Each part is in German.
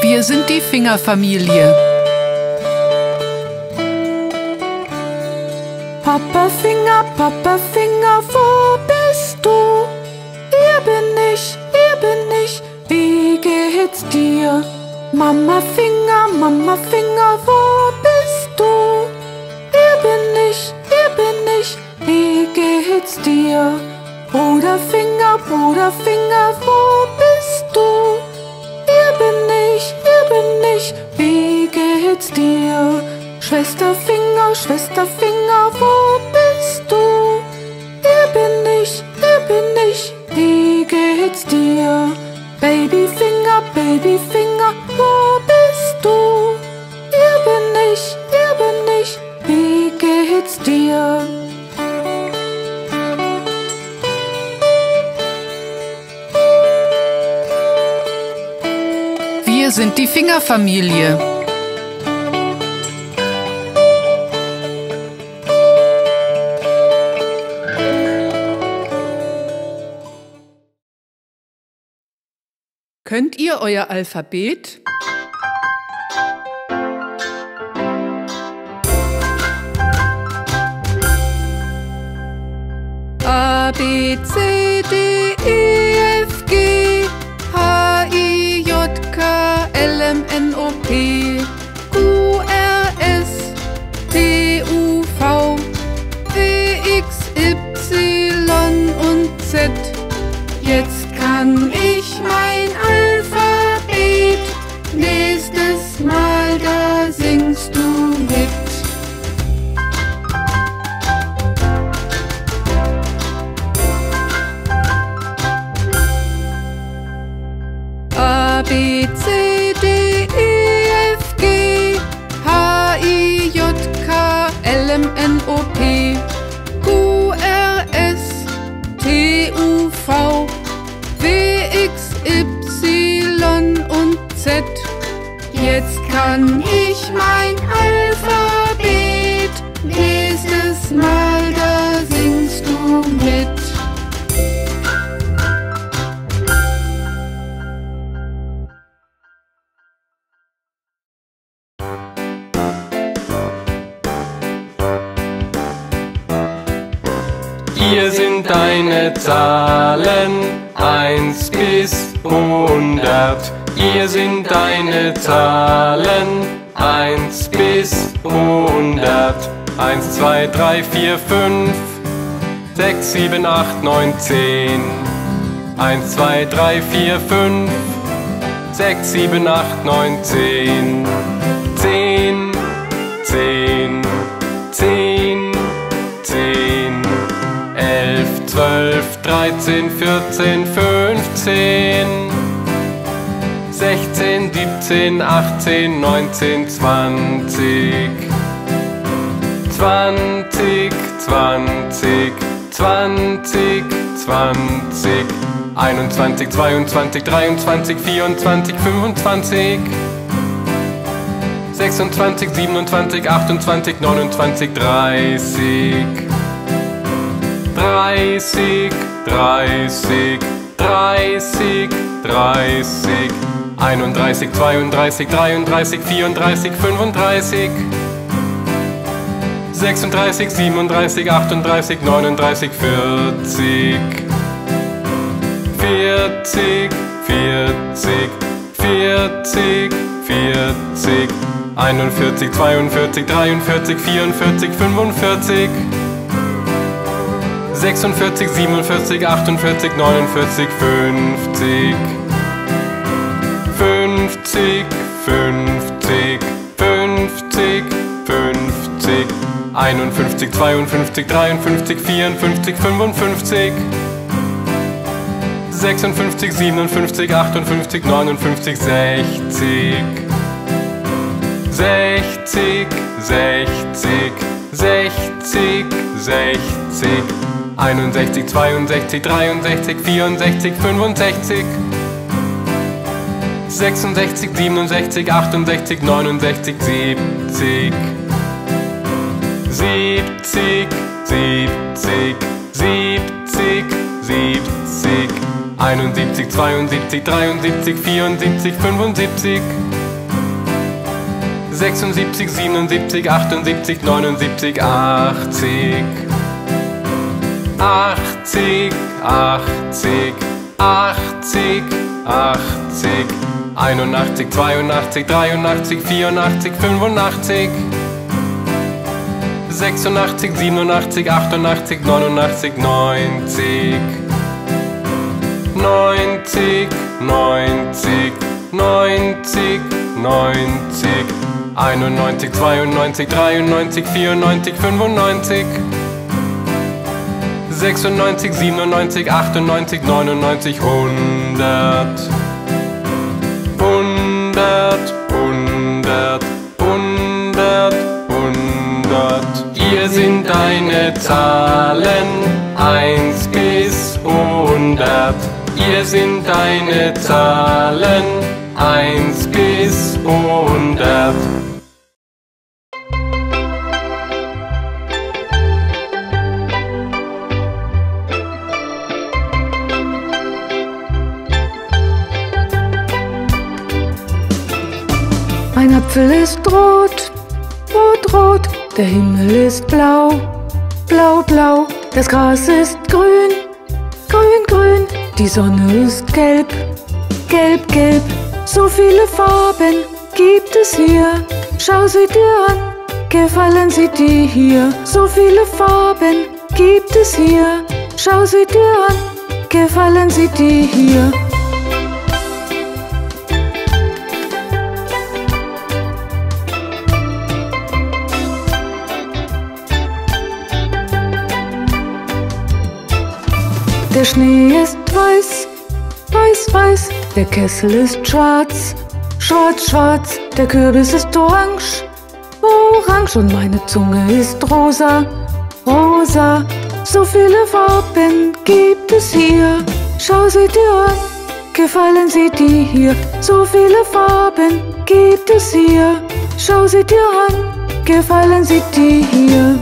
Wir sind die Fingerfamilie. Papa Finger, wo bist du? Hier bin ich, wie geht's dir? Mama Finger, wo bist du? Hier bin ich, wie geht's dir? Bruder Finger, wo bist du? Hier bin ich, wie geht's dir? Schwester Finger, wo bist du? Hier bin ich, wie geht's dir? Baby Finger, wo bist du? Hier bin ich, wie geht's dir? Wir sind die Fingerfamilie. Könnt ihr euer Alphabet? A, B, C, D, E, F, G, H, I, J, K, L, M, N, O, P, Q, R, S, T, U, V, W, X, Y und Z. Jetzt kann ich mein Alphabet, nächstes Mal, da singst du mit. A, B, C, D, E, F, G, H, I, J, K, L, M, N, O, P, Q, R, S, T, U, V, W, X, Y und Z. Jetzt kann ich mein Alphabet, nächstes Mal, da singst du mit. Hier sind deine Zahlen 1 bis 100. Hier sind deine Zahlen 1 bis 100. 1, 2, 3, 4, 5, 6, 7, 8, 9, 10. 1, 2, 3, 4, 5, 6, 7, 8, 9, 10. 10, 10, 10, 10. 11, 12, 13, 14, 15, 16, 17, 18, 19, 20, 20, 20, 20, 20, 21, 22, 23, 24, 25, 26, 27, 28, 29, 30, 30, 30, 30, 30, 31, 32, 33, 34, 35, 36, 37, 38, 39, 40, 40, 40, 40, 40, 41, 42, 43, 44, 45, 46, 47, 48, 49, 50, 50, 50, 50, 50, 51, 52, 53, 54, 55, 56, 57, 58, 59, 60, 60, 60, 60, 60, 61, 62, 63, 64, 65, 66, 67, 68, 69, 70, 70, 70, 70, 70, 71, 72, 73, 74, 75, 76, 77, 78, 79, 80, 80, 80, 80, 80, 81, 82, 83, 84, 85, 86, 87, 88, 89, 90, 90, 90, 90, 90, 91, 92, 93, 94, 95, 96, 97, 98, 99, 100, 100, 100, 100, 100. Hier sind deine Zahlen 1 bis 100. Hier sind deine Zahlen 1 bis 100. Ein Apfel ist rot, rot, rot, der Himmel ist blau, blau, blau, das Gras ist grün, grün, grün, die Sonne ist gelb, gelb, gelb, so viele Farben gibt es hier, schau sie dir an, gefallen sie dir hier, so viele Farben gibt es hier, schau sie dir an, gefallen sie dir hier. Der Schnee ist weiß, weiß, weiß, der Kessel ist schwarz, schwarz, schwarz, der Kürbis ist orange, orange und meine Zunge ist rosa, rosa, so viele Farben gibt es hier, schau sie dir an, gefallen sie dir hier, so viele Farben gibt es hier, schau sie dir an, gefallen sie dir hier.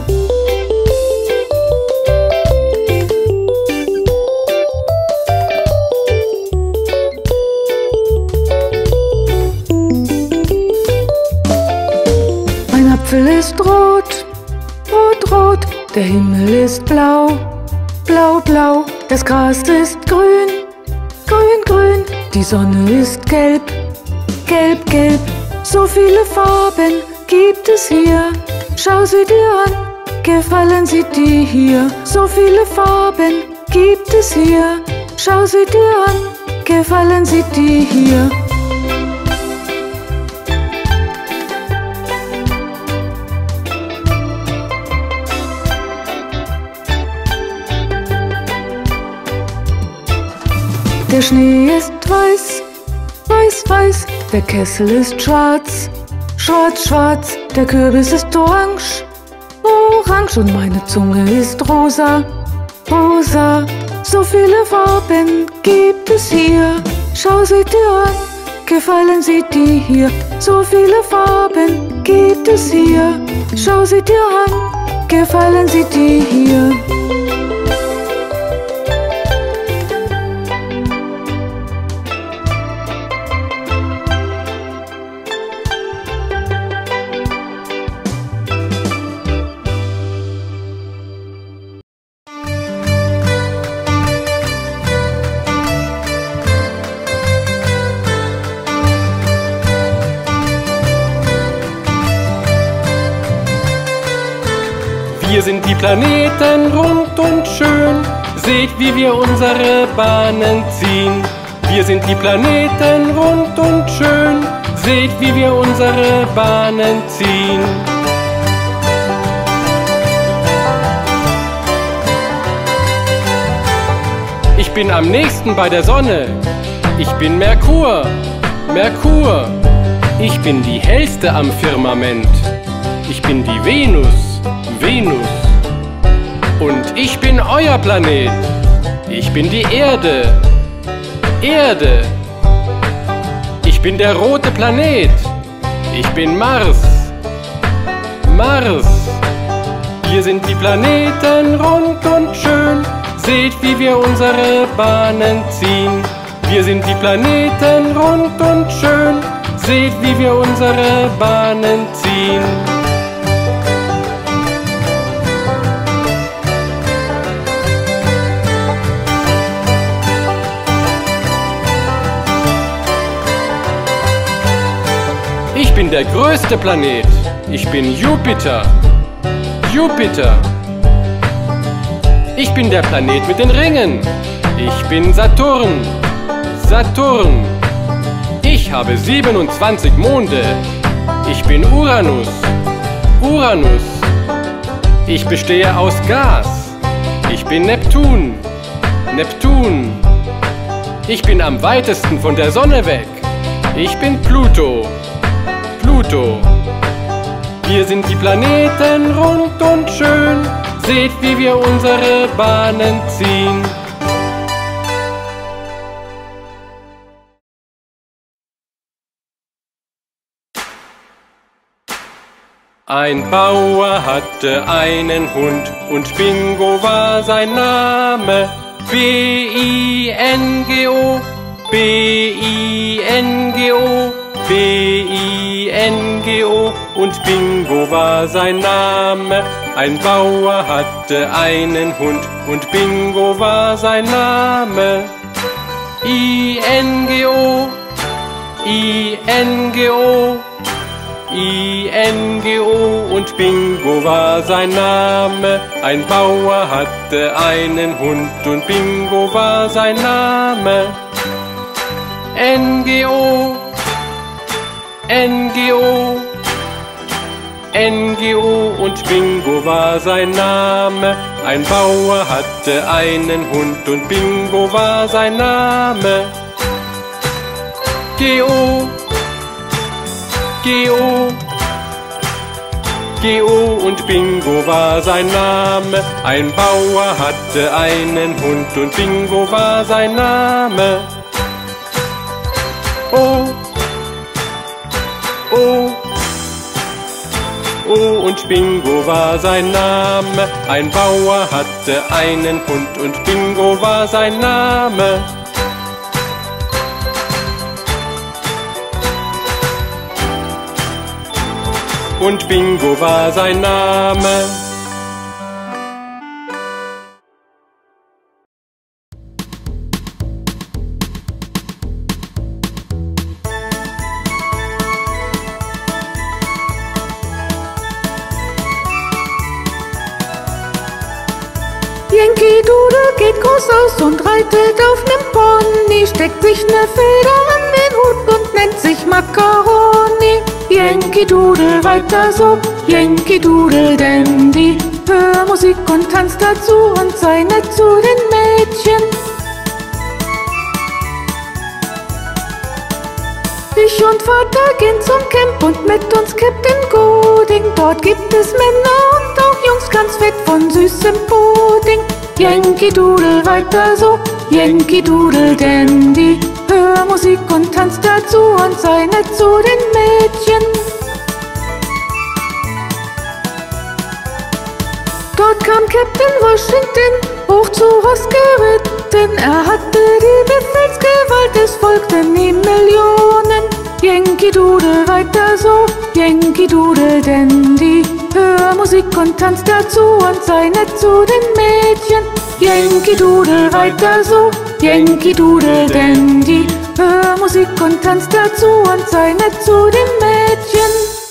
Ein Apfel ist rot, rot, rot, der Himmel ist blau, blau, blau, das Gras ist grün, grün, grün, die Sonne ist gelb, gelb, gelb, so viele Farben gibt es hier, schau sie dir an, gefallen sie dir hier, so viele Farben gibt es hier, schau sie dir an, gefallen sie dir hier. Der Schnee ist weiß, weiß, weiß, der Kessel ist schwarz, schwarz, schwarz, der Kürbis ist orange, orange und meine Zunge ist rosa, rosa, so viele Farben gibt es hier, schau sie dir an, gefallen sie dir hier, so viele Farben gibt es hier, schau sie dir an, gefallen sie dir hier. Wir sind die Planeten rund und schön, seht, wie wir unsere Bahnen ziehen. Wir sind die Planeten rund und schön, seht, wie wir unsere Bahnen ziehen. Ich bin am nächsten bei der Sonne, ich bin Merkur, Merkur. Ich bin die hellste am Firmament, ich bin die Venus, Venus. Und ich bin euer Planet, ich bin die Erde, Erde. Ich bin der rote Planet, ich bin Mars, Mars. Wir sind die Planeten rund und schön, seht, wie wir unsere Bahnen ziehen. Wir sind die Planeten rund und schön, seht, wie wir unsere Bahnen ziehen. Ich bin der größte Planet. Ich bin Jupiter. Jupiter. Ich bin der Planet mit den Ringen. Ich bin Saturn. Saturn. Ich habe 27 Monde. Ich bin Uranus. Uranus. Ich bestehe aus Gas. Ich bin Neptun. Neptun. Ich bin am weitesten von der Sonne weg. Ich bin Pluto. Pluto. Wir sind die Planeten rund und schön, seht, wie wir unsere Bahnen ziehen. Ein Bauer hatte einen Hund und Bingo war sein Name. B-I-N-G-O, B-I-N-G-O, B-I-N-G-O und Bingo war sein Name. Ein Bauer hatte einen Hund und Bingo war sein Name. I-N-G-O, I-N-G-O, I-N-G-O und Bingo war sein Name. Ein Bauer hatte einen Hund und Bingo war sein Name. N-G-O, N-G-O, N-G-O und Bingo war sein Name. Ein Bauer hatte einen Hund und Bingo war sein Name. G-O, G-O, G-O und Bingo war sein Name. Ein Bauer hatte einen Hund und Bingo war sein Name. O, O, O und Bingo war sein Name. Ein Bauer hatte einen Hund und Bingo war sein Name. Und Bingo war sein Name. Yankee Doodle geht groß aus und reitet auf nem Pony, steckt sich ne Feder an den Hut und nennt sich Macaroni. Yankee Doodle weiter so, Yankee Doodle Dandy, hör Musik und tanzt dazu und sei nett zu den Mädchen. Ich und Vater gehen zum Camp und mit uns Captain Gooding. Dort gibt es Männer und auch Jungs ganz fett von süßem Pudding. Yankee Doodle weiter so, Yankee Doodle Dandy, hör Musik und tanzt dazu und sei nett zu den Mädchen. Dort kam Captain Washington hoch zu Ross geritten. Er hatte die Befehlsgewalt, es folgten ihm Millionen. Yankee Doodle weiter so, Yankee Doodle Dandy, hör Musik und tanz dazu und sei nett zu den Mädchen. Yankee Doodle weiter so, Yankee Doodle Dandy, hör Musik und tanz dazu und sei nett zu den Mädchen.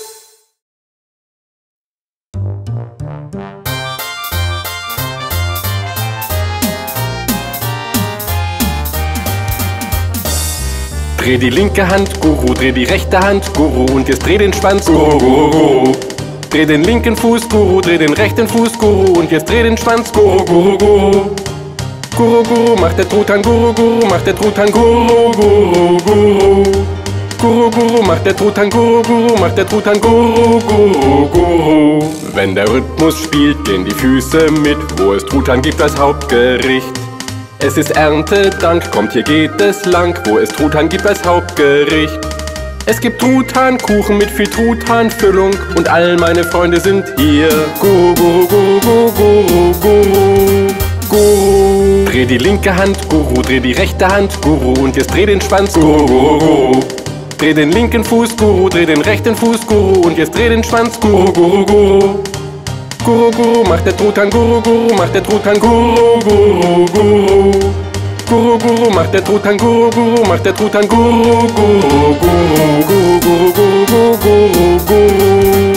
Dreh die linke Hand, Guru, dreh die rechte Hand, Guru, und jetzt dreh den Schwanz, Guru, Guru, Guru. Dreh den linken Fuß, Guru, dreh den rechten Fuß, Guru, und jetzt dreh den Schwanz, Guru, Guru, Guru. Guru, Guru, macht der Truthahn, Guru, Guru, macht der Truthahn, Guru, Guru, Guru. Guru, Guru, macht der Truthahn, Guru, Guru, macht der Truthahn, Guru, Guru, Guru. Wenn der Rhythmus spielt, gehen die Füße mit, wo es Truthahn gibt als Hauptgericht. Es ist Erntedank, kommt hier geht es lang, wo es Truthahn gibt als Hauptgericht. Es gibt Truthahnkuchen mit viel Truthahnfüllung und all meine Freunde sind hier. Guru, Guru, Guru, Guru, Guru, Guru. Guru. Dreh die linke Hand, Guru, dreh die rechte Hand, Guru, und jetzt dreh den Schwanz, Guru, Guru, Guru. Dreh den linken Fuß, Guru, dreh den rechten Fuß, Guru, und jetzt dreh den Schwanz, Guru, Guru, Guru. Guru, Guru, macht der Truthahn, Guru, Guru, macht der Truthahn, Guru, Guru, Guru. Guru, Guru, macht der Truthahn, Guru, Guru, macht der Truthahn, Guru, Guru, Guru, Guru, Guru, Guru, Guru, Guru.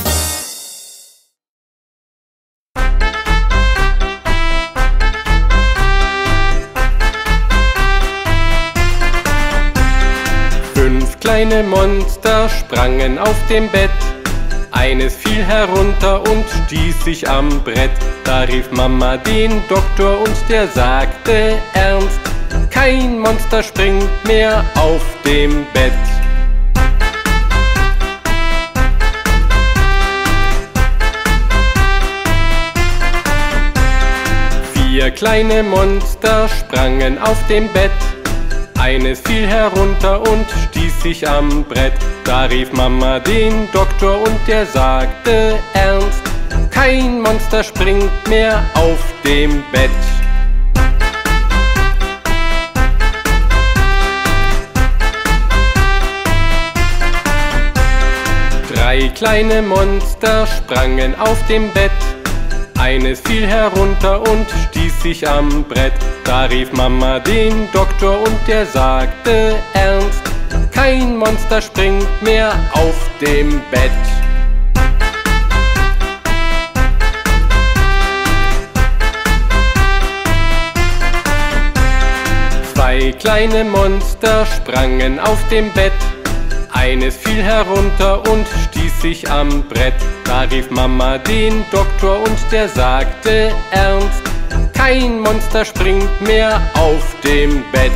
Fünf kleine Monster sprangen auf dem Bett. Eines fiel herunter und stieß sich am Brett. Da rief Mama den Doktor und der sagte ernst: Kein Monster springt mehr auf dem Bett. Vier kleine Monster sprangen auf dem Bett. Eines fiel herunter und stieß sich am Brett. Da rief Mama den Doktor und der sagte ernst: Kein Monster springt mehr auf dem Bett. Drei kleine Monster sprangen auf dem Bett. Eines fiel herunter und stieß sich am Brett. Da rief Mama den Doktor und der sagte ernst: Kein Monster springt mehr auf dem Bett. Zwei kleine Monster sprangen auf dem Bett. Eines fiel herunter und stieß sich am Brett. Da rief Mama den Doktor und der sagte ernst: Kein Monster springt mehr auf dem Bett.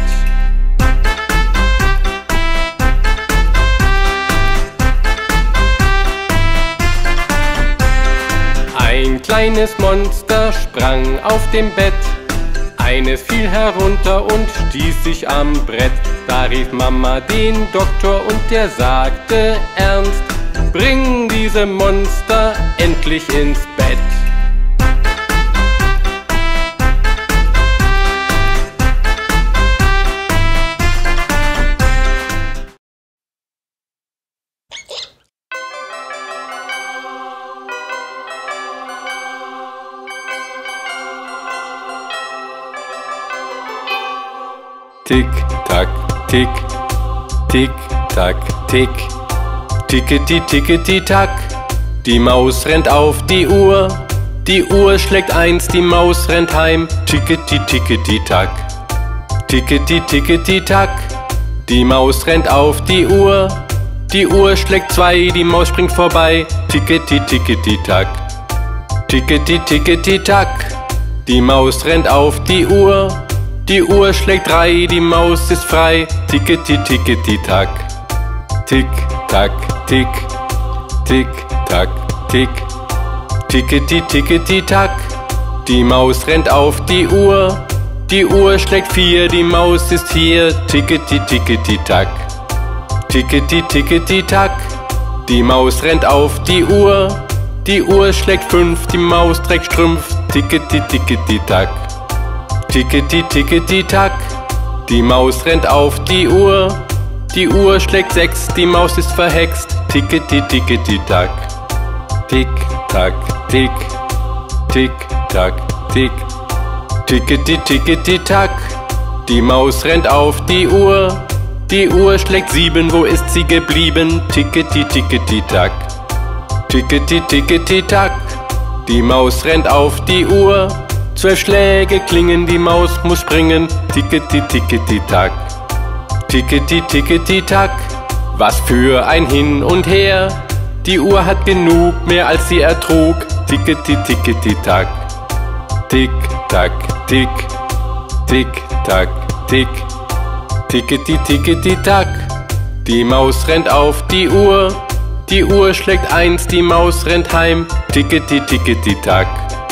Ein kleines Monster sprang auf dem Bett. Eines fiel herunter und stieß sich am Brett. Da rief Mama den Doktor und der sagte ernst: Bring diese Monster endlich ins Bett. Tick, tack, tick, tick, tack, tick. Tickety, tickety, tack. Die Maus rennt auf die Uhr. Die Uhr schlägt 1, die Maus rennt heim. Tickety, tickety, tack. Tickety, tickety, tack. Die Maus rennt auf die Uhr. Die Uhr schlägt 2, die Maus springt vorbei. Tickety, tickety, tack. Tickety, tickety, tack. Die Maus rennt auf die Uhr. Die Uhr schlägt 3, die Maus ist frei. Tickety, tickety, tack. Tick, tack, tick. Tick, tack, tick. Tickety, tickety, tack. Die Maus rennt auf die Uhr. Die Uhr schlägt 4, die Maus ist hier. Tickety, tickety, tack. Tickety, tickety, tack. Die Maus rennt auf die Uhr. Die Uhr schlägt 5, die Maus trägt Strümpf. Tickety, tickety, tack. Tickety, tickety, tack. Die Maus rennt auf die Uhr. Die Uhr schlägt 6, die Maus ist verhext. Tickety, tickety, tack. Tick, tack, tick. Tick, tack, tick. Tickety, tickety, tack. Die Maus rennt auf die Uhr. Die Uhr schlägt 7, wo ist sie geblieben? Tickety, tickety, tack. Tickety, tickety, tack. Die Maus rennt auf die Uhr. 12 Schläge klingen, die Maus muss springen. Tickety, tickety, tack. Tickety, tickety, tack. Was für ein Hin und Her. Die Uhr hat genug, mehr als sie ertrug. Tickety, tickety, tack. Tick, tack, tick. Tick, tack, tick. Tickety, tickety, tack. Die Maus rennt auf die Uhr. Die Uhr schlägt 1, die Maus rennt heim. Tickety, tickety, tack.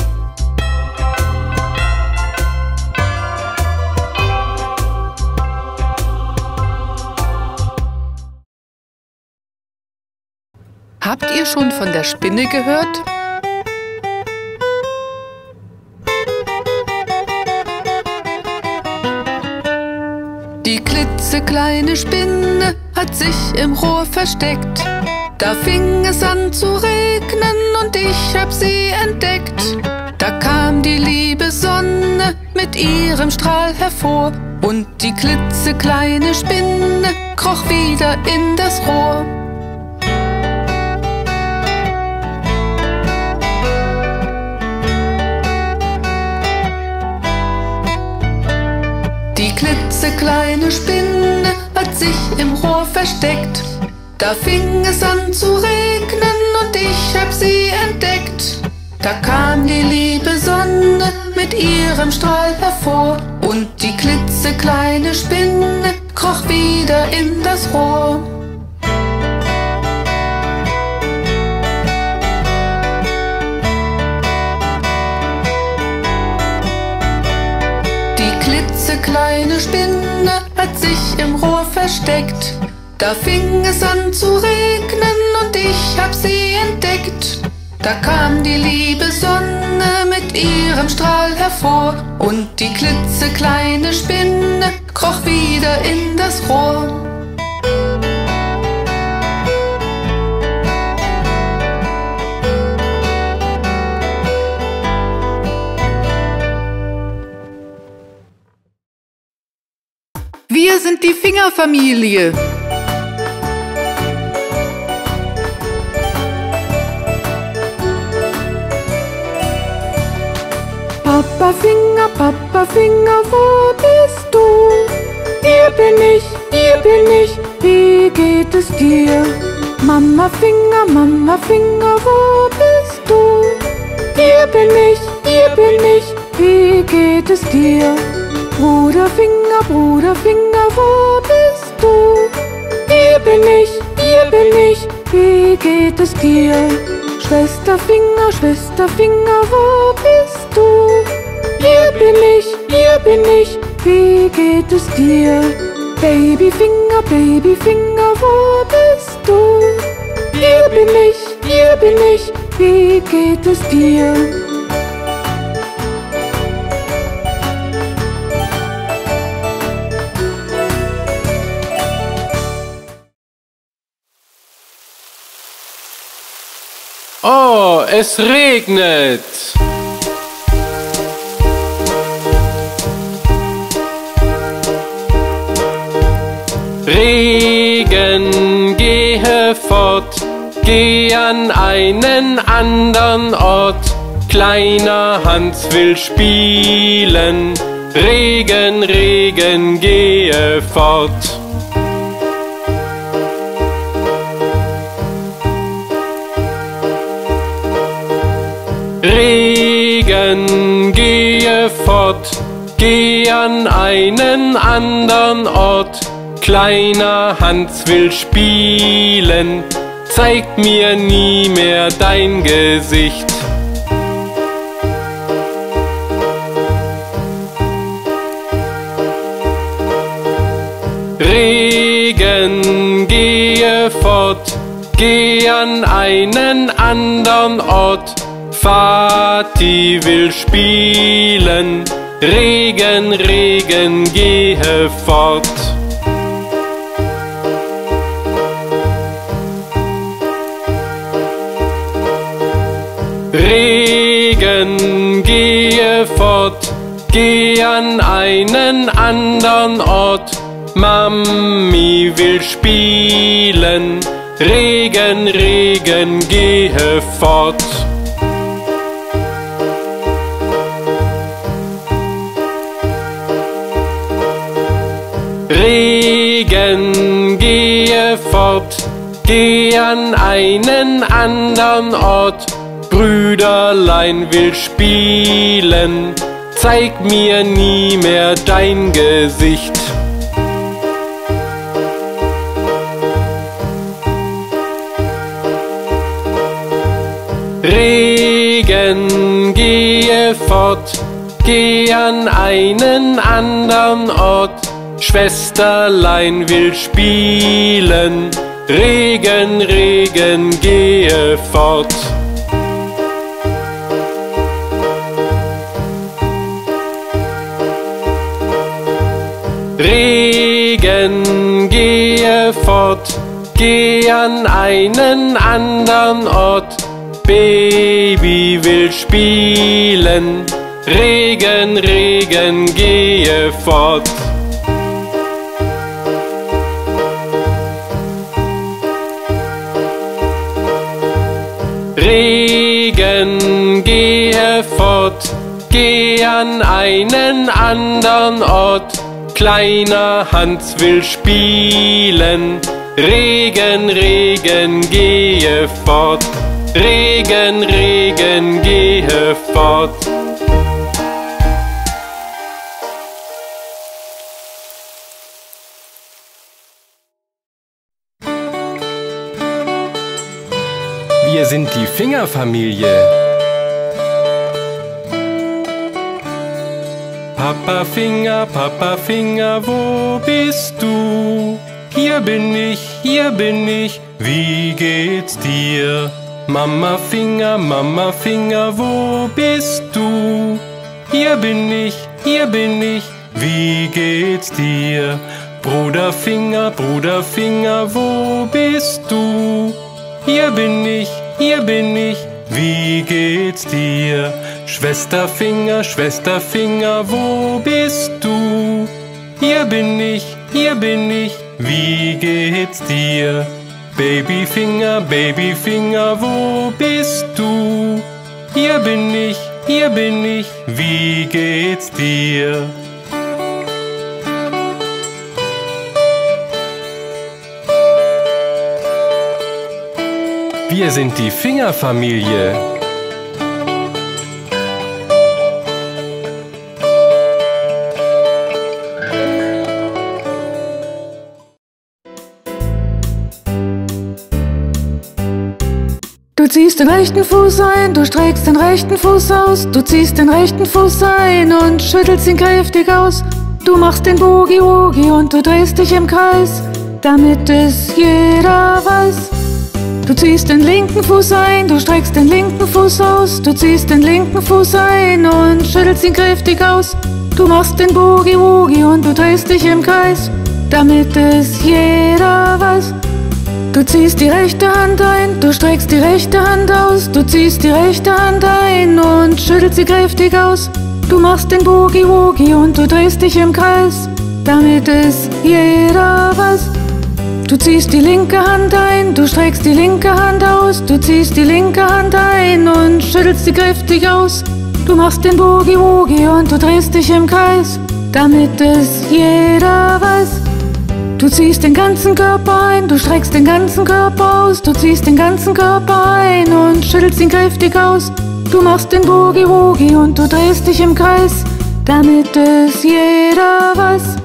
Habt ihr schon von der Spinne gehört? klitzekleine Spinne hat sich im Rohr versteckt. Da fing es an zu regnen und ich hab sie entdeckt. Da kam die liebe Sonne mit ihrem Strahl hervor und die klitzekleine Spinne kroch wieder in das Rohr. Die klitzekleine Spinne hat sich im Rohr versteckt. Da fing es an zu regnen und ich hab sie entdeckt. Da kam die liebe Sonne mit ihrem Strahl hervor und die klitzekleine Spinne kroch wieder in das Rohr. Die klitzekleine Spinne hat sich im Rohr versteckt. Da fing es an zu regnen und ich hab sie entdeckt. Da kam die liebe Sonne mit ihrem Strahl hervor und die klitzekleine Spinne kroch wieder in das Rohr. Wir sind die Fingerfamilie. Papa Finger, wo bist du? Hier bin ich, wie geht es dir? Mama Finger, wo bist du? Hier bin ich, wie geht es dir? Bruder Finger, wo bist du? Hier bin ich, wie geht es dir? Schwester Finger, wo bist du? Hier bin ich, wie geht es dir? Baby Finger, wo bist du? Hier bin ich, wie geht es dir? Oh, es regnet. Regen, gehe fort, geh an einen andern Ort. Kleiner Hans will spielen. Regen, Regen, gehe fort. Regen, gehe fort, geh an einen andern Ort. Kleiner Hans will spielen, zeig mir nie mehr dein Gesicht. Regen, gehe fort, geh an einen andern Ort. Vati will spielen, Regen, Regen, gehe fort. Regen, gehe fort, geh an einen andern Ort. Mami will spielen, Regen, Regen, gehe fort. Regen, gehe fort, geh an einen andern Ort. Brüderlein will spielen, zeig mir nie mehr dein Gesicht. Regen, gehe fort, geh an einen andern Ort. Schwesterlein will spielen, Regen, Regen, gehe fort. Regen, Regen, gehe fort, geh an einen andern Ort. Baby will spielen, Regen, Regen, gehe fort. Regen, gehe fort, geh an einen andern Ort. Kleiner Hans will spielen, Regen, Regen, gehe fort. Regen, Regen, gehe fort. Wir sind die Fingerfamilie. Papa Finger, wo bist du? Hier bin ich, wie geht's dir? Mama Finger, wo bist du? Hier bin ich, wie geht's dir? Bruder Finger, wo bist du? Hier bin ich, wie geht's dir? Schwester Finger, wo bist du? Hier bin ich, wie geht's dir? Baby Finger, wo bist du? Hier bin ich, wie geht's dir? Wir sind die Fingerfamilie. Du ziehst den rechten Fuß ein, du streckst den rechten Fuß aus. Du ziehst den rechten Fuß ein und schüttelst ihn kräftig aus. Du machst den Boogie-Woogie und du drehst dich im Kreis, damit es jeder weiß. Du ziehst den linken Fuß ein, du streckst den linken Fuß aus. Du ziehst den linken Fuß ein und schüttelst ihn kräftig aus. Du machst den Boogie-Woogie und du drehst dich im Kreis, damit es jeder weiß. Du ziehst die rechte Hand ein, du streckst die rechte Hand aus. Du ziehst die rechte Hand ein und schüttelst sie kräftig aus. Du machst den Boogie-Woogie und du drehst dich im Kreis, damit es jeder weiß. Du ziehst die linke Hand ein, du streckst die linke Hand aus. Du ziehst die linke Hand ein und schüttelst sie kräftig aus. Du machst den Boogie-Woogie und du drehst dich im Kreis, damit es jeder weiß. Du ziehst den ganzen Körper ein, du streckst den ganzen Körper aus. Du ziehst den ganzen Körper ein und schüttelst ihn kräftig aus. Du machst den Boogie-Woogie und du drehst dich im Kreis, damit es jeder weiß.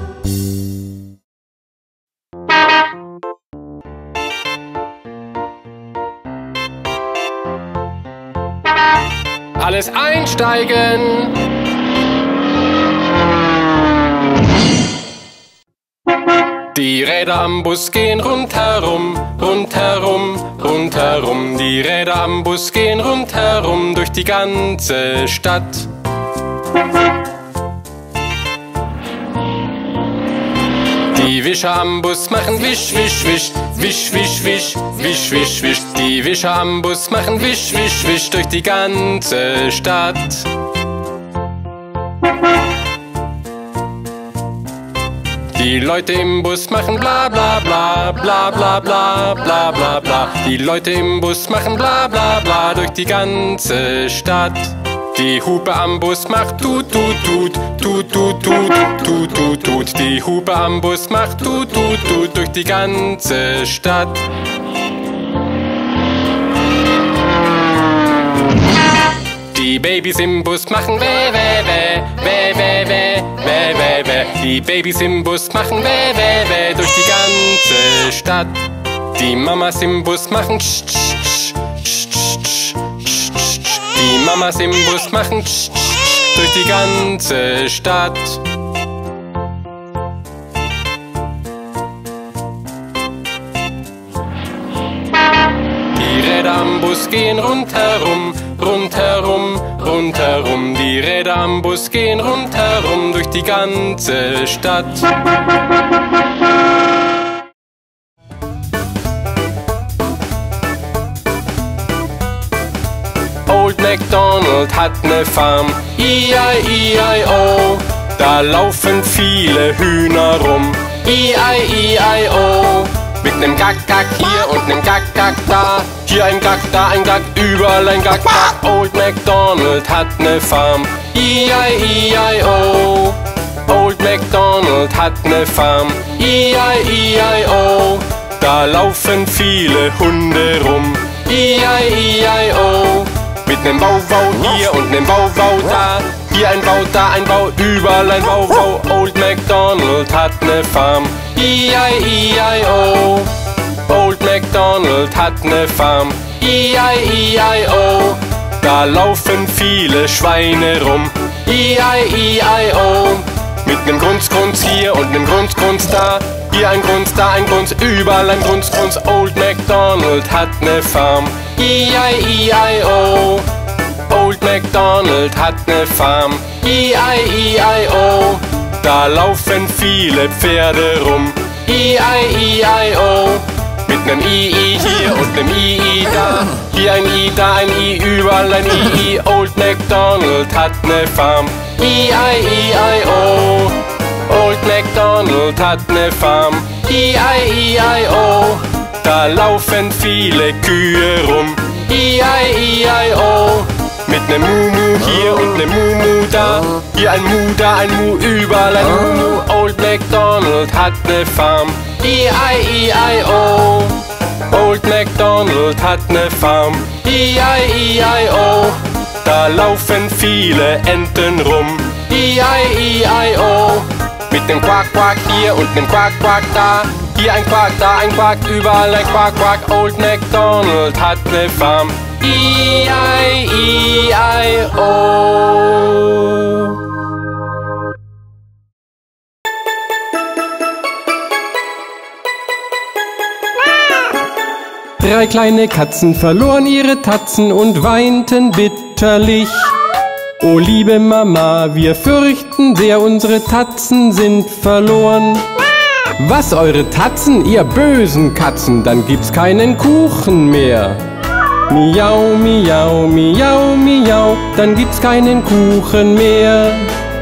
Alles einsteigen! Die Räder am Bus gehen rundherum, rundherum, rundherum. Die Räder am Bus gehen rundherum durch die ganze Stadt. Die Wischer am Bus machen wisch, wisch, wisch, wisch, wisch, wisch, wisch, wisch, wisch. Die Wischer am Bus machen wisch, wisch, wisch durch die ganze Stadt. Die Leute im Bus machen bla bla bla bla bla bla bla bla bla. Die Leute im Bus machen bla bla bla durch die ganze Stadt. Die Hupe am Bus macht tut tut tut tut tut tut tut tut tut. Die Hupe am Bus macht tut tut tut durch die ganze Stadt. Die Babys im Bus machen weh weh weh weh weh weh weh weh weh. Die Babys im Bus machen weh weh weh durch die ganze Stadt. Die Mamas im Bus machen tsch tsch tsch tsch tsch tsch. Die Mamas im Bus machen tsch tsch durch die ganze Stadt. Die Räder am Bus gehen rundherum, rundherum, rundherum. rundherum, die Räder am Bus gehen rundherum durch die ganze Stadt. Old MacDonald hat ne Farm, E-I-E-I-O. Da laufen viele Hühner rum, E-I-E-I-O. Mit nem Gack-Gack hier und nem Gack-Gack da. Hier ein Gack, da ein Gack, überall ein Gack-Gack. Old MacDonald hat ne Farm, E-I-E-I-O. Old MacDonald hat ne Farm, E-I-E-I-O. Da laufen viele Hunde rum, E-I-E-I-O. Mit nem Bau-Bau hier und nem Bau-Bau da. Hier ein Bau, da ein Bau, überall ein Bau-Bau. Old MacDonald hat ne Farm, E-I-E-I-O. Old MacDonald hat ne Farm, E-I-E-I-O. Da laufen viele Schweine rum, E-I-E-I-O. Mit nem Grunz-Grunz hier und nem Grunz-Grunz da. Hier ein Grunz, da ein Grunz, überall ein Grunz-Grunz. Old MacDonald hat ne Farm, E-I-E-I-O. Old MacDonald hat ne Farm, E-I-E-I-O. Da laufen viele Pferde rum, E-I-E-I-O. Mit nem I-I hier und nem I-I da. Hier ein I, da ein I, überall ein I-I. Old MacDonald hat ne Farm, E-I-E-I-O. Old MacDonald hat ne Farm, E-I-E-I-O. Da laufen viele Kühe rum, E-I-E-I-O. Mit nem Mu-Mu hier und nem Mu-Mu da. Hier ein Mu, da ein Mu, überall ein Mu-Mu. Old MacDonald hat ne Farm, E-I-E-I-O. Old MacDonald hat ne Farm, E-I-E-I-O. Da laufen viele Enten rum, E-I-E-I-O. Mit nem Quack-Quack hier und nem Quack-Quack da. Hier ein Quack, da ein Quack, überall ein Quack-Quack. Old MacDonald hat ne Farm, E-I-E-I-O. Drei kleine Katzen verloren ihre Tatzen und weinten bitterlich. O liebe Mama, wir fürchten sehr, unsere Tatzen sind verloren. Was, eure Tatzen, ihr bösen Katzen, dann gibt's keinen Kuchen mehr. Miau, miau, miau, miau, dann gibt's keinen Kuchen mehr.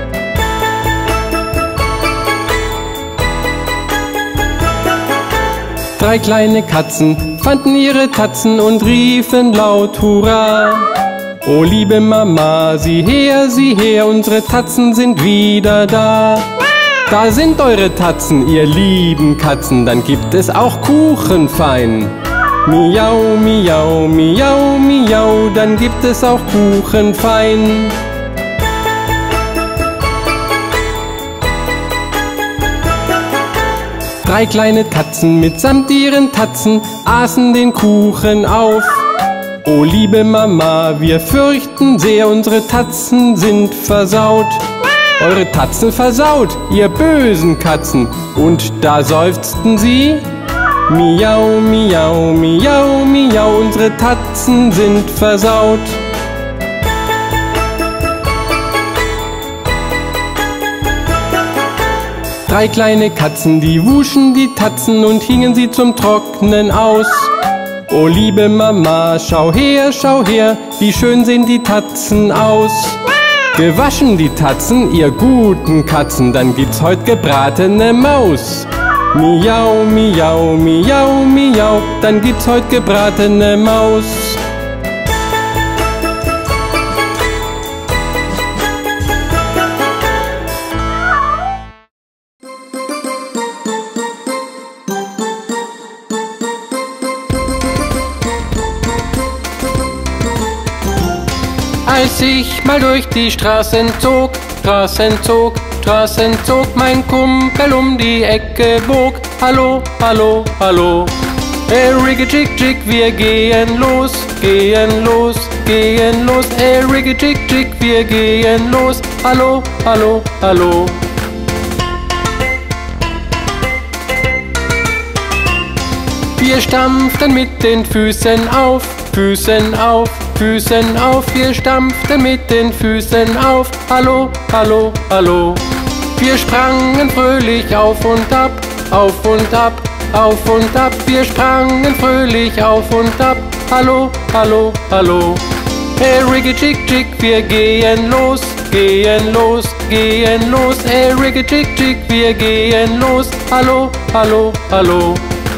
Drei kleine Katzen fanden ihre Tatzen und riefen laut Hurra. O liebe Mama, sieh her, unsere Tatzen sind wieder da. Da sind eure Tatzen, ihr lieben Katzen, dann gibt es auch Kuchen fein. Miau, miau, miau, miau, dann gibt es auch Kuchen fein. Drei kleine Katzen mitsamt ihren Tatzen aßen den Kuchen auf. O liebe Mama, wir fürchten sehr, unsere Tatzen sind versaut. Eure Tatzen versaut, ihr bösen Katzen. Und da seufzten sie: Miau, miau, miau, miau, unsere Tatzen sind versaut. Drei kleine Katzen, die wuschen die Tatzen und hingen sie zum Trocknen aus. O liebe Mama, schau her, wie schön sehen die Tatzen aus. Gewaschen die Tatzen, ihr guten Katzen, dann gibt's heut gebratene Maus. Miau, miau, miau, miau, dann gibt's heut gebratene Maus. Als ich mal durch die Straßen zog, mein Kumpel um die Ecke bog. Hallo, hallo, hallo. Riggy-Jick-Jick, wir gehen los, gehen los, gehen los. Riggy-Jick-Jick, wir gehen los. Hallo, hallo, hallo. Wir stampften mit den Füßen auf, Füßen auf, Füßen auf, wir stampften mit den Füßen auf. Hallo, hallo, hallo. Wir sprangen fröhlich auf und ab, auf und ab, auf und ab. Wir sprangen fröhlich auf und ab. Hallo, hallo, hallo. Hey, riggy chick chick, wir gehen los, gehen los, gehen los. Hey, riggy chick chick, wir gehen los. Hallo, hallo, hallo.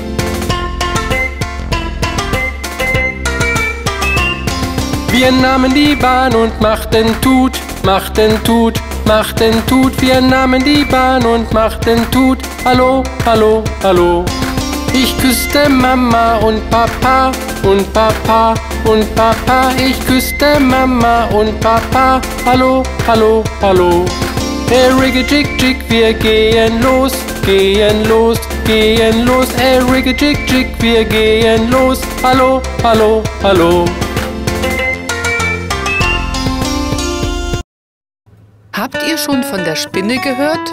Wir nahmen die Bahn und machten Tut, machten Tut, machten Tut. Wir nahmen die Bahn und machten Tut. Hallo, hallo, hallo. Ich küsste Mama und Papa und Papa und Papa. Ich küsste Mama und Papa. Hallo, hallo, hallo. Hey, riggy chick chick, wir gehen los, gehen los, gehen los. Hey, riggy chick chick, wir gehen los. Hallo, hallo, hallo. Habt ihr schon von der Spinne gehört?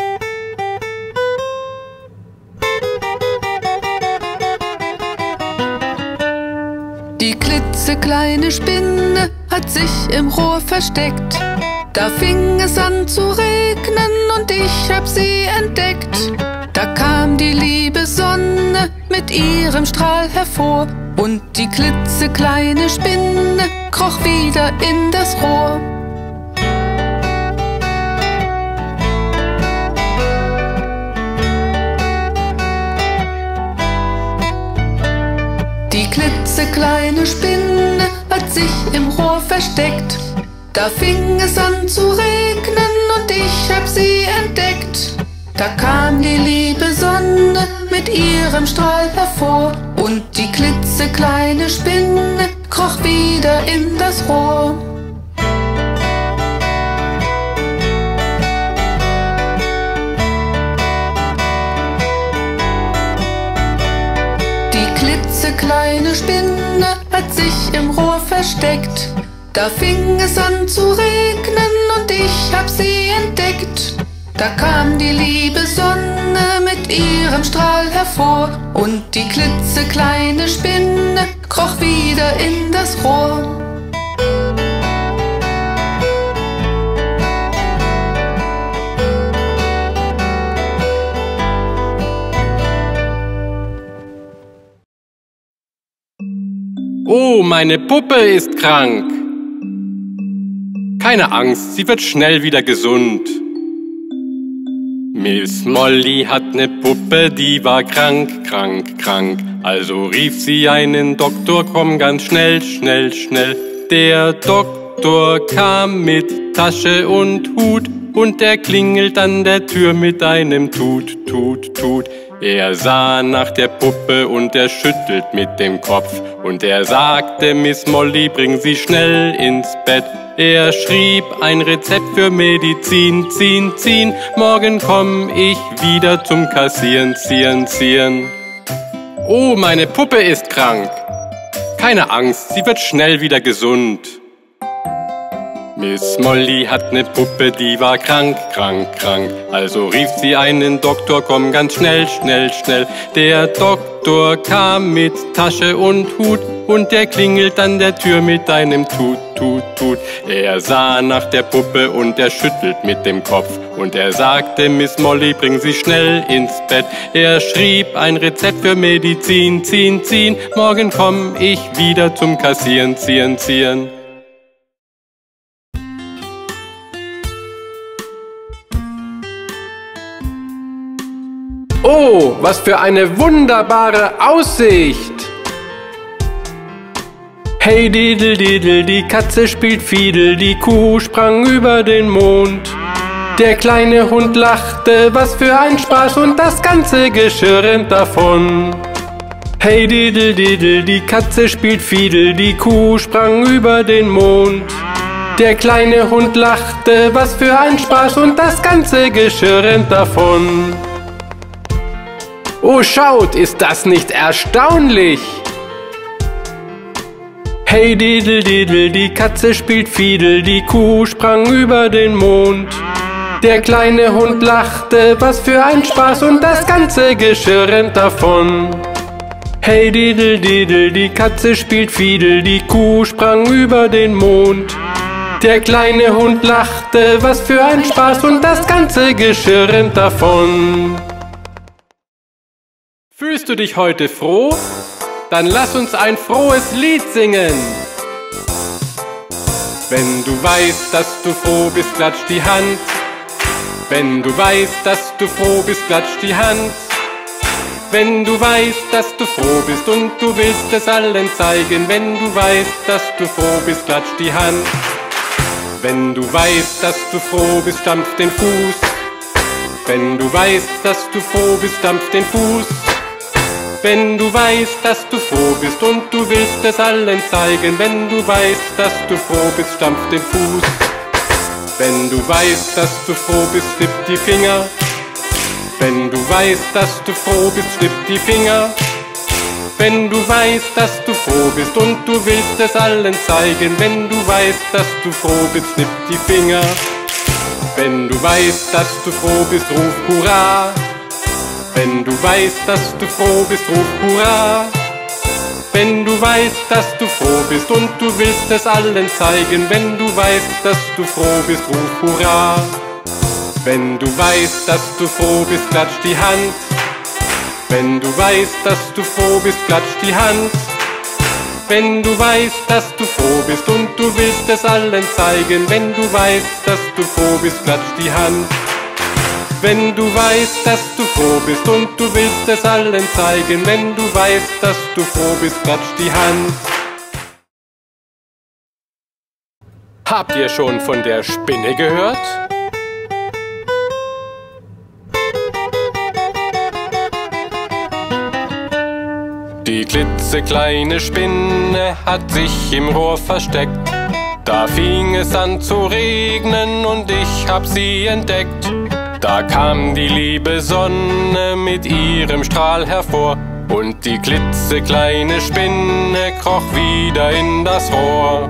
Die klitzekleine Spinne hat sich im Rohr versteckt. Da fing es an zu regnen und ich hab sie entdeckt. Da kam die liebe Sonne mit ihrem Strahl hervor und die klitzekleine Spinne kroch wieder in das Rohr. Die klitzekleine Spinne hat sich im Rohr versteckt. Da fing es an zu regnen und ich hab sie entdeckt. Da kam die liebe Sonne mit ihrem Strahl hervor und die klitzekleine Spinne kroch wieder in das Rohr. Die klitzekleine Spinne hat sich im Rohr versteckt. Da fing es an zu regnen und ich hab sie entdeckt. Da kam die liebe Sonne mit ihrem Strahl hervor und die klitzekleine Spinne kroch wieder in das Rohr. Oh, meine Puppe ist krank. Keine Angst, sie wird schnell wieder gesund. Miss Molly hat ne Puppe, die war krank, krank, krank. Also rief sie einen Doktor, komm ganz schnell, schnell, schnell. Der Doktor kam mit Tasche und Hut und er klingelt an der Tür mit einem Tut, Tut, Tut. Er sah nach der Puppe und er schüttelt mit dem Kopf und er sagte, Miss Molly, bring sie schnell ins Bett. Er schrieb ein Rezept für Medizin, ziehen, ziehen. Morgen komm ich wieder zum Kassieren, ziehen, ziehen. Oh, meine Puppe ist krank. Keine Angst, sie wird schnell wieder gesund. Miss Molly hat ne Puppe, die war krank, krank, krank. Also rief sie einen Doktor, komm ganz schnell, schnell, schnell. Der Doktor kam mit Tasche und Hut und der klingelt an der Tür mit einem Tut, Tut, Tut. Er sah nach der Puppe und er schüttelt mit dem Kopf und er sagte, Miss Molly, bring sie schnell ins Bett. Er schrieb ein Rezept für Medizin, ziehen, ziehen. Morgen komm ich wieder zum Kassieren, ziehen, ziehen. Oh, was für eine wunderbare Aussicht! Hey Didel, Didel, die Katze spielt Fiedel, die Kuh sprang über den Mond. Der kleine Hund lachte, was für ein Spaß, und das ganze Geschirr rennt davon. Hey Didel, Didel, die Katze spielt Fiedel, die Kuh sprang über den Mond. Der kleine Hund lachte, was für ein Spaß, und das ganze Geschirr rennt davon. Oh, schaut, ist das nicht erstaunlich? Hey Didel, Didel, die Katze spielt Fiedel, die Kuh sprang über den Mond. Der kleine Hund lachte, was für ein Spaß, und das ganze Geschirr rennt davon. Hey Didel, Didel, die Katze spielt Fiedel, die Kuh sprang über den Mond. Der kleine Hund lachte, was für ein Spaß, und das ganze Geschirr rennt davon. Fühlst du dich heute froh? Dann lass uns ein frohes Lied singen. Wenn du weißt, dass du froh bist, klatsch die Hand. Wenn du weißt, dass du froh bist, klatsch die Hand. Wenn du weißt, dass du froh bist und du willst es allen zeigen. Wenn du weißt, dass du froh bist, klatsch die Hand. Wenn du weißt, dass du froh bist, stampf den Fuß. Wenn du weißt, dass du froh bist, stampf den Fuß. Wenn du weißt, dass du froh bist und du willst es allen zeigen. Wenn du weißt, dass du froh bist, stampf den Fuß. Wenn du weißt, dass du froh bist, schnipp die Finger. Wenn du weißt, dass du froh bist, schnipp die Finger. Wenn du weißt, dass du froh bist und du willst es allen zeigen. Wenn du weißt, dass du froh bist, schnipp die Finger. Wenn du weißt, dass du froh bist, ruf Hurra. Wenn du weißt, dass du froh bist, ruf Hurra. Wenn du weißt, dass du froh bist und du willst es allen zeigen. Wenn du weißt, dass du froh bist, ruf Hurra. Wenn du weißt, dass du froh bist, klatsch die Hand. Wenn du weißt, dass du froh bist, klatsch die Hand. Wenn du weißt, dass du froh bist und du willst es allen zeigen. Wenn du weißt, dass du froh bist, klatsch die Hand. Wenn du weißt, dass du froh bist und du willst es allen zeigen. Wenn du weißt, dass du froh bist, klatsch die Hand. Habt ihr schon von der Spinne gehört? Die klitzekleine Spinne hat sich im Rohr versteckt. Da fing es an zu regnen und ich hab sie entdeckt. Da kam die liebe Sonne mit ihrem Strahl hervor und die klitzekleine Spinne kroch wieder in das Rohr.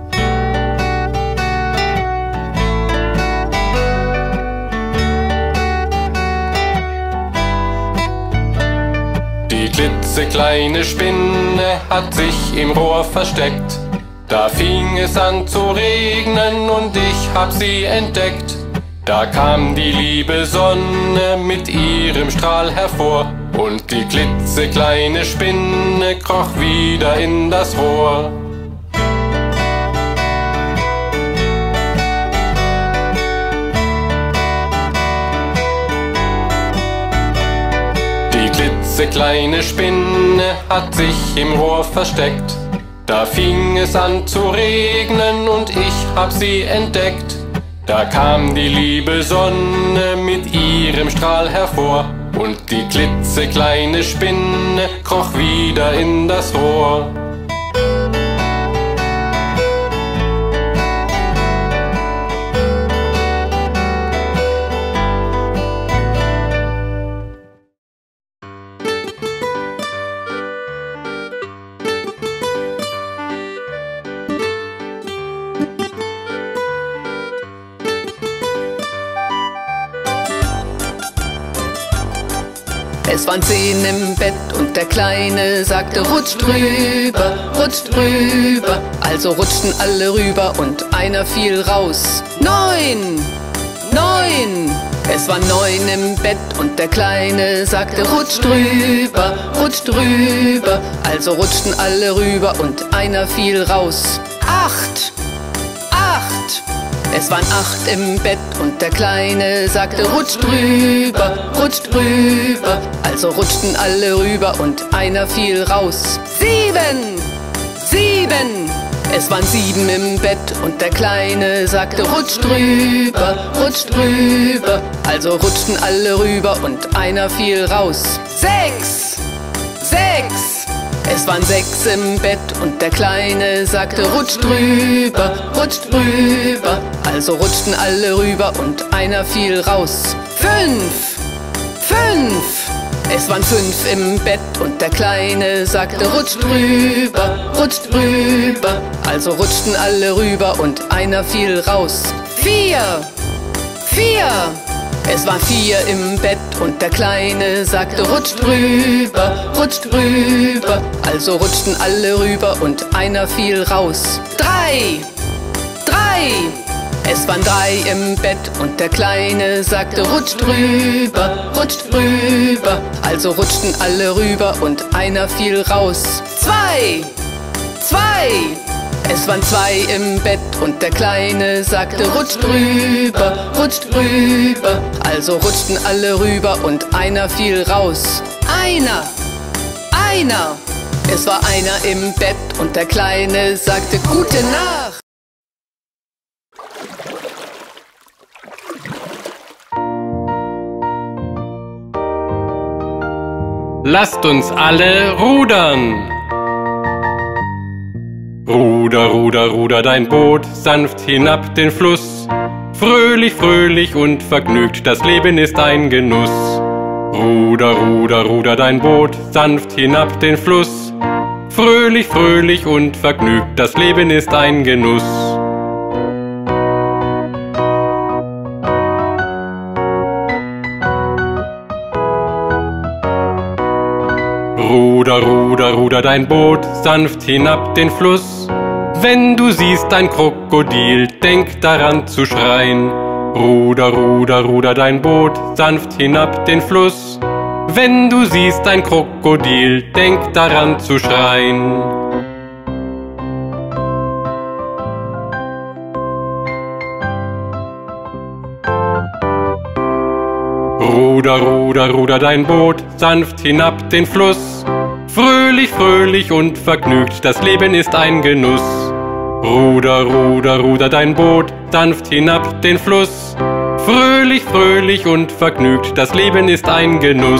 Die klitzekleine Spinne hat sich im Rohr versteckt. Da fing es an zu regnen und ich hab sie entdeckt. Da kam die liebe Sonne mit ihrem Strahl hervor und die klitzekleine Spinne kroch wieder in das Rohr. Die klitzekleine Spinne hat sich im Rohr versteckt. Da fing es an zu regnen und ich hab sie entdeckt. Da kam die liebe Sonne mit ihrem Strahl hervor und die klitzekleine Spinne kroch wieder in das Rohr. Es waren 10 im Bett und der Kleine sagte, rutscht rüber, rutscht rüber. Also rutschten alle rüber und einer fiel raus. 9, 9. Es waren 9 im Bett und der Kleine sagte, rutscht rüber, rutscht rüber. Also rutschten alle rüber und einer fiel raus. 8, 8. Es waren 8 im Bett und der Kleine sagte, rutscht rüber, rutscht rüber. Also rutschten alle rüber und einer fiel raus. 7, 7. Es waren 7 im Bett und der Kleine sagte, rutscht rüber, rutscht rüber. Also rutschten alle rüber und einer fiel raus. 6, 6. Es waren 6 im Bett und der Kleine sagte, rutscht rüber, rutscht rüber. Also rutschten alle rüber und einer fiel raus. 5, 5. Es waren 5 im Bett und der Kleine sagte, rutscht rüber, rutscht rüber. Also rutschten alle rüber und einer fiel raus. 4, 4. Es waren 4 im Bett und der Kleine sagte, rutscht rüber, also rutschten alle rüber und einer fiel raus. 3, es waren 3 im Bett und der Kleine sagte, rutscht rüber, also rutschten alle rüber und einer fiel raus. 2, es waren 2 im Bett und der Kleine sagte, rutscht rüber, also rutschten alle rüber und einer fiel raus. Einer, es war einer im Bett und der Kleine sagte, gute Nacht. Lasst uns alle rudern! Ruder, Ruder, ruder dein Boot sanft hinab den Fluss. Fröhlich, fröhlich und vergnügt, das Leben ist ein Genuss. Ruder, Ruder, ruder dein Boot sanft hinab den Fluss. Fröhlich, fröhlich und vergnügt, das Leben ist ein Genuss. Ruder, Ruder, ruder dein Boot sanft hinab den Fluss. Wenn du siehst ein Krokodil, denk daran zu schreien. Ruder, Ruder, ruder dein Boot sanft hinab den Fluss. Wenn du siehst ein Krokodil, denk daran zu schreien. Ruder, Ruder, ruder dein Boot sanft hinab den Fluss. Fröhlich, fröhlich und vergnügt, das Leben ist ein Genuss. Ruder, Ruder, ruder dein Boot sanft hinab den Fluss. Fröhlich, fröhlich und vergnügt, das Leben ist ein Genuss.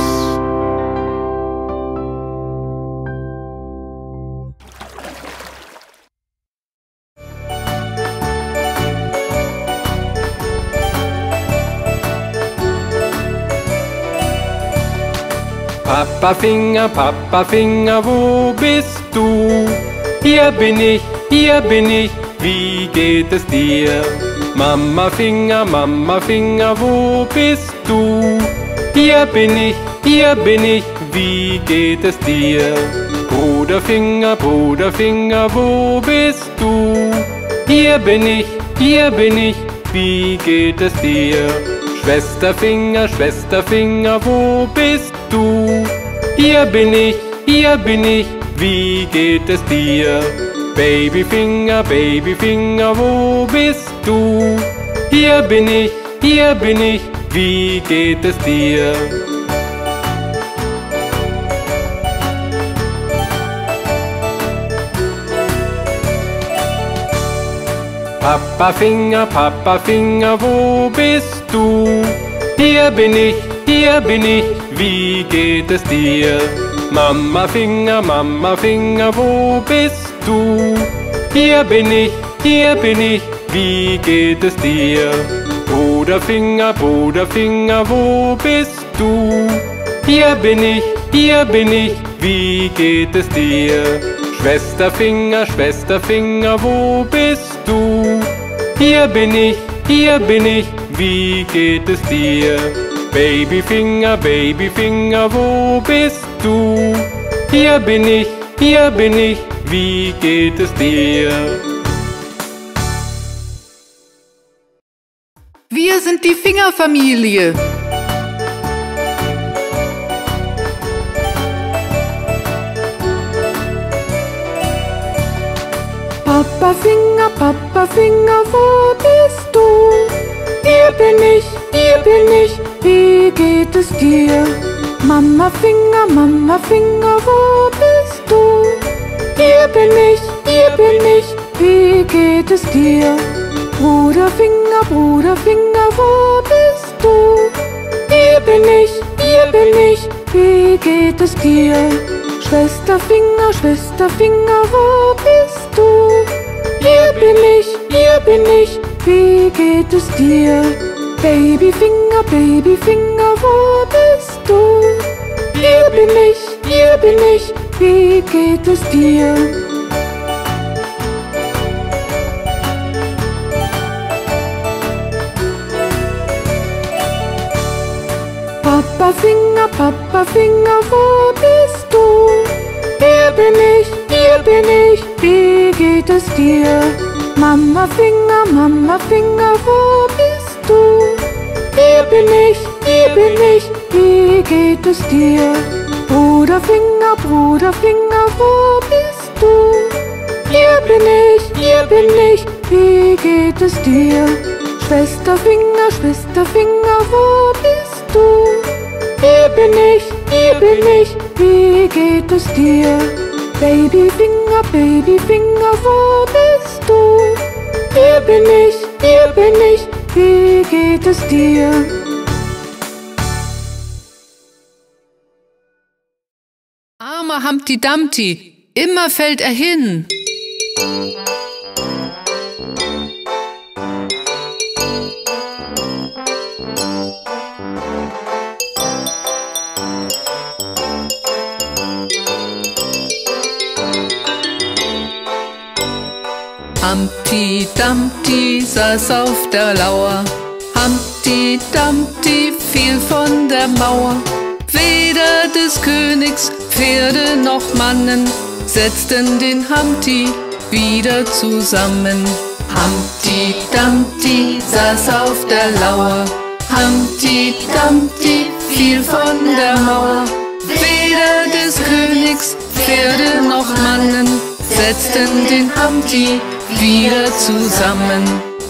Papa Finger, wo bist du? Hier bin ich, wie geht es dir? Mama Finger, wo bist du? Hier bin ich, wie geht es dir? Bruder Finger, wo bist du? Hier bin ich, wie geht es dir? Schwester Finger, wo bist du? Hier bin ich, wie geht es dir? Baby Finger, wo bist du? Hier bin ich, wie geht es dir? Papa Finger, wo bist du? Hier bin ich, wie geht es dir? Mama Finger, wo bist du? Hier bin ich, wie geht es dir? Bruder Finger, wo bist du? Hier bin ich, wie geht es dir? Schwester Finger, wo bist du? Hier bin ich, wie geht es dir? Baby Finger, wo bist du? Hier bin ich, wie geht es dir? Wir sind die Fingerfamilie. Papa Finger, wo bist du? Hier bin ich, wie geht es dir? Mama Finger, wo bist du? Hier bin ich, wie geht es dir? Bruder Finger, wo bist du? Hier bin ich, wie geht es dir? Schwester Finger, wo bist du? Hier bin ich, wie geht es dir? Baby Finger, wo bist du? Hier bin ich, wie geht es dir? Papa Finger, wo bist du? Hier bin ich, wie geht es dir? Mama Finger, wo bist du? Hier bin ich, wie geht es dir? Bruder Finger, wo bist du? Hier bin ich, wie geht es dir? Schwester Finger, wo bist du? Hier bin ich, wie geht es dir? Baby Finger, wo bist du? Hier bin ich, wie geht es dir? Armer Humpty Dumpty, immer fällt er hin. Humpty Dumpty saß auf der Lauer, Humpty Dumpty fiel von der Mauer. Weder des Königs Pferde noch Mannen setzten den Humpty wieder zusammen. Humpty Dumpty saß auf der Lauer, Humpty Dumpty fiel von der Mauer. Weder des Königs Pferde noch Mannen setzten den Humpty wieder zusammen.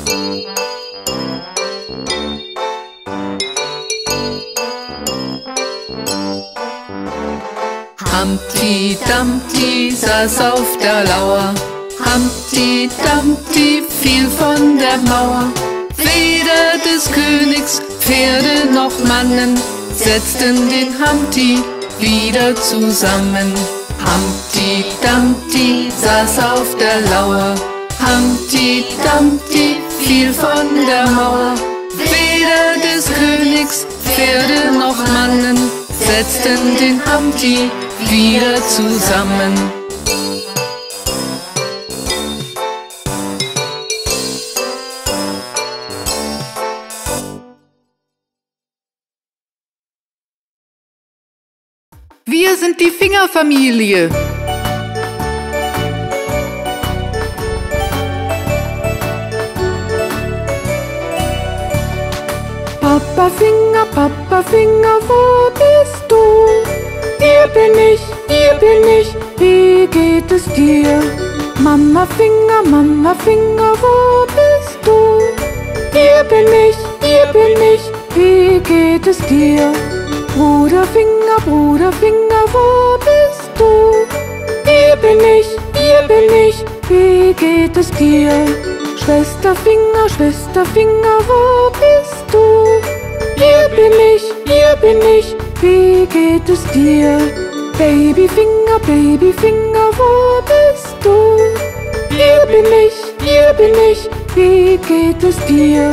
Humpty Dumpty saß auf der Lauer, Humpty Dumpty fiel von der Mauer. Weder des Königs Pferde noch Mannen setzten den Humpty wieder zusammen. Humpty Dumpty saß auf der Lauer, Humpty Dumpty fiel von der Mauer. Weder des Königs Pferde noch Mannen setzten den Humpty wieder zusammen. Wir sind die Fingerfamilie. Papa Finger, wo bist du? Hier bin ich, wie geht es dir? Mama Finger, wo bist du? Hier bin ich, wie geht es dir? Bruder Finger, wo bist du? Hier bin ich, wie geht es dir? Schwester Finger, wo bist du? Hier bin ich, wie geht es dir? Baby Finger, wo bist du? Hier bin ich, wie geht es dir?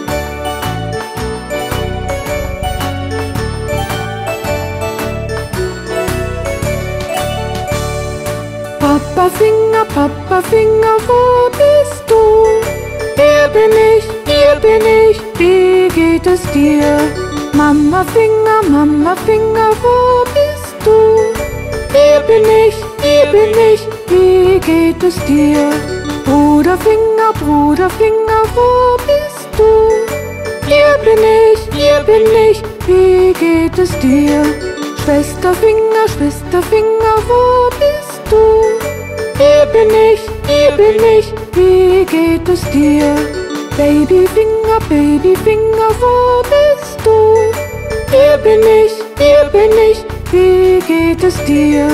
Papa Finger, wo bist du? Hier bin ich, wie geht es dir? Mama Finger, wo bist du? Hier bin ich, wie geht es dir? Bruder Finger, wo bist du? Hier bin ich, wie geht es dir? Schwester Finger, wo bist du? Hier bin ich, wie geht es dir? Baby Finger, wo bist du? Hier bin ich, wie geht es dir?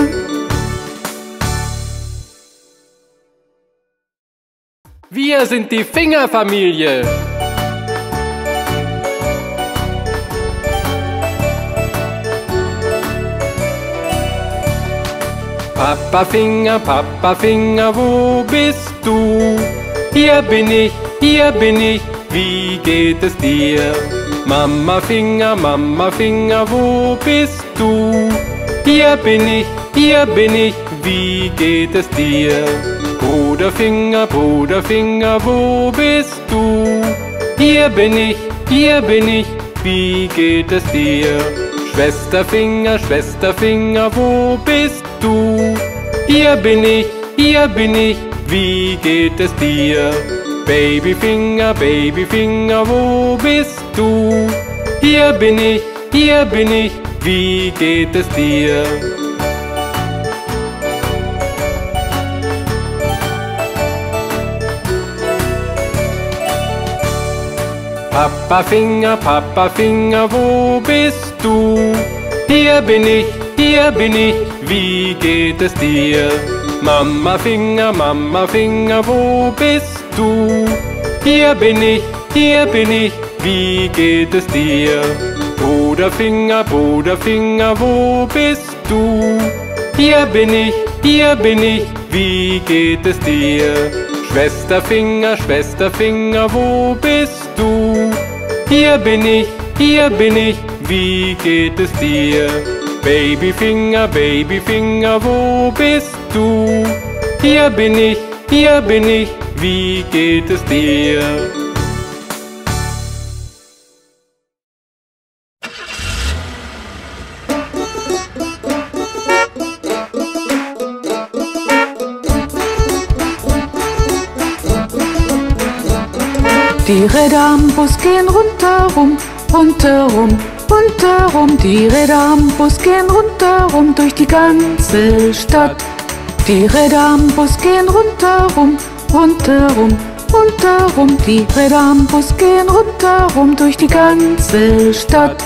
Wir sind die Fingerfamilie. Papa Finger, wo bist du? Hier bin ich, wie geht es dir? Mama Finger, wo bist du? Hier bin ich, wie geht es dir? Bruder Finger, wo bist du? Hier bin ich, wie geht es dir? Schwesterfinger, Schwesterfinger, wo bist du? Hier bin ich, wie geht es dir? Babyfinger, Babyfinger, wo bist du? Hier bin ich, wie geht es dir? Papafinger, Papafinger, wo bist du? Hier bin ich, wie geht es dir? Mamafinger, Mamafinger, wo bist du? Hier bin ich, wie geht es dir? Bruderfinger, Bruderfinger, wo bist du? Hier bin ich, wie geht es dir? Schwesterfinger, Schwesterfinger, wo bist du? Hier bin ich, wie geht es dir? Babyfinger, Babyfinger, wo bist du? Hier bin ich, wie geht es dir? Die Räder am Bus gehen rundherum, rundherum, rundherum. Die Räder am Bus gehen rundherum durch die ganze Stadt. Die Räder am Bus gehen rundherum, rundherum, rundherum. Die Räder am Bus gehen rundherum durch die ganze Stadt.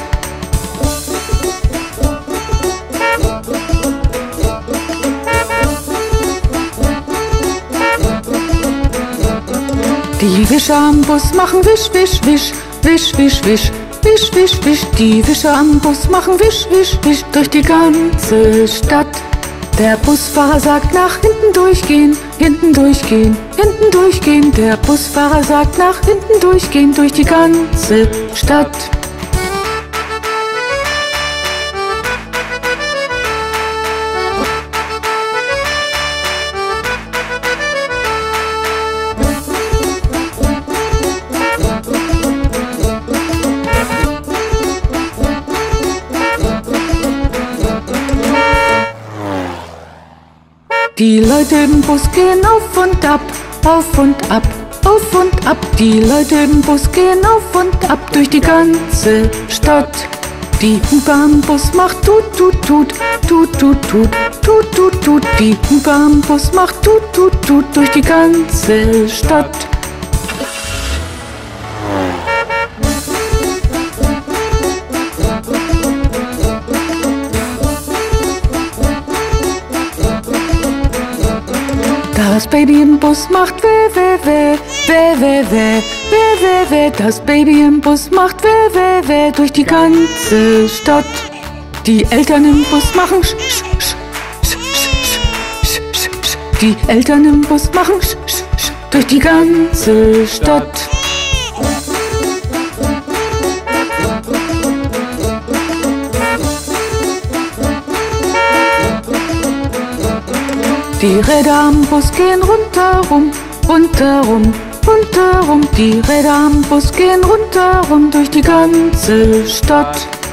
Die Wischer am Bus machen wisch, wisch, wisch, wisch, wisch, wisch, wisch, wisch, wisch. Die Wischer am Bus machen wisch, wisch, wisch durch die ganze Stadt. Der Busfahrer sagt nach hinten durchgehen, hinten durchgehen, hinten durchgehen. Der Busfahrer sagt nach hinten durchgehen durch die ganze Stadt. Die Leute im Bus gehen auf und ab, auf und ab, auf und ab. Die Leute im Bus gehen auf und ab durch die ganze Stadt. Die Hupe am Bus macht tut, tut, tut, tut, tut, tut, tut, tut, tut. Die Hupe am Bus macht tut, tut, tut durch die ganze Stadt. Das Baby im Bus macht weh, weh, weh, weh, weh, weh, weh, weh, weh. Das Baby im Bus macht weh, weh, weh durch die ganze Stadt. Die Eltern im Bus machen sch, sch, sch, sch, sch, sch, sch, sch. Die Eltern im Bus machen sch, sch, sch durch die ganze Stadt. Die Räder am Bus gehen rundherum, rundherum, rundherum. Die Räder am Bus gehen rundherum durch die ganze Stadt.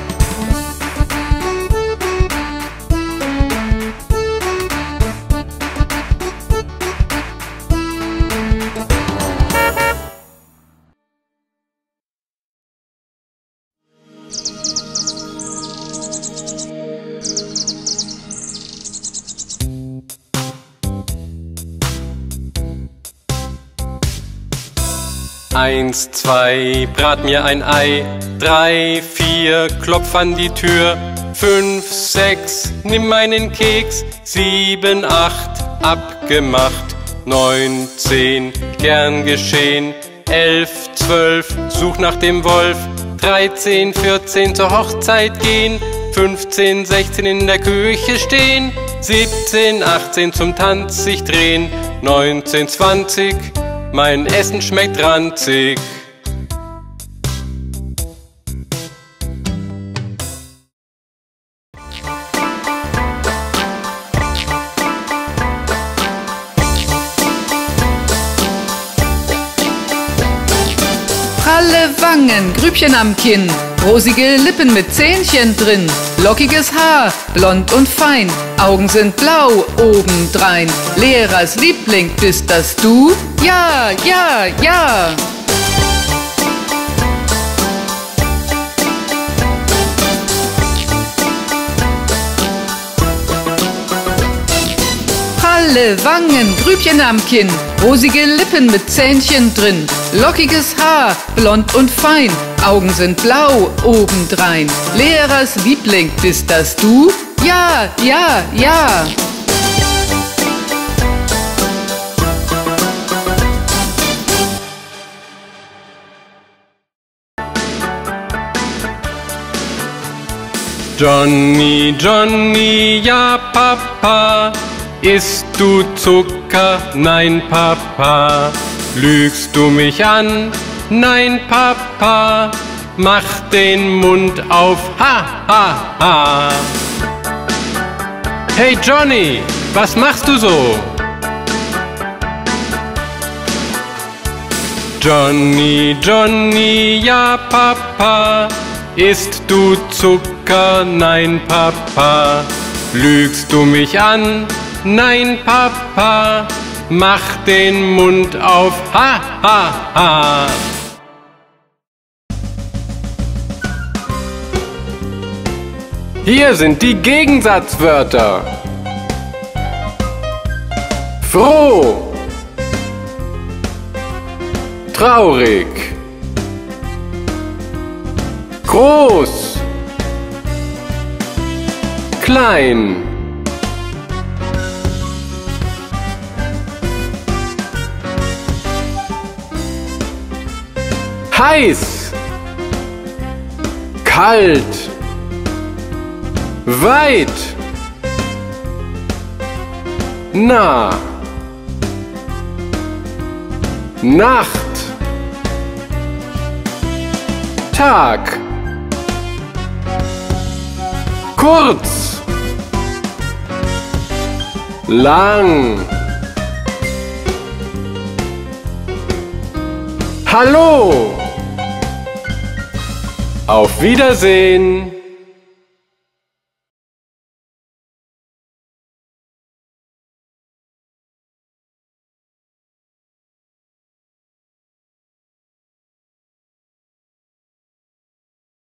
Eins, zwei, brat mir ein Ei. 3, 4, klopf an die Tür. 5, 6, nimm meinen Keks. 7, 8, abgemacht. 9, 10, gern geschehen. 11, 12, such nach dem Wolf. 13, 14, zur Hochzeit gehen. 15, 16, in der Küche stehen. 17, 18, zum Tanz sich drehen. 19, 20, mein Essen schmeckt ranzig. Pralle Wangen, Grübchen am Kinn, rosige Lippen mit Zähnchen drin, lockiges Haar, blond und fein, Augen sind blau obendrein. Lehrers Liebling, bist das du? Ja, ja, ja! Pralle Wangen, Grübchen am Kinn, rosige Lippen mit Zähnchen drin, lockiges Haar, blond und fein, Augen sind blau obendrein. Lehrers Liebling, bist das du? Ja, ja, ja! Johnny, Johnny, ja Papa, isst du Zucker? Nein Papa. Lügst du mich an? Nein Papa. Mach den Mund auf, ha ha ha. Hey Johnny, was machst du so? Johnny, Johnny, ja Papa, isst du Zucker? Nein Papa. Lügst du mich an? Nein Papa. Mach den Mund auf, ha ha ha. Hier sind die Gegensatzwörter. Froh, traurig, groß, klein, heiß, kalt, weit, nah, Nacht, Tag, kurz, lang, hallo, auf Wiedersehen.